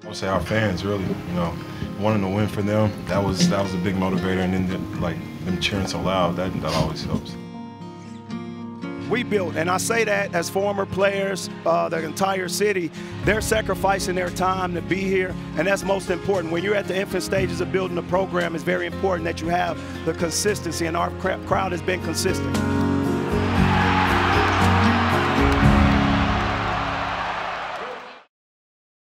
I would say our fans, really, wanting to win for them, that was a big motivator, and then them cheering so loud, that always helps. We built, and I say that as former players, the entire city, they're sacrificing their time to be here, and that's most important. When you're at the infant stages of building a program, it's very important that you have the consistency, and our crowd has been consistent.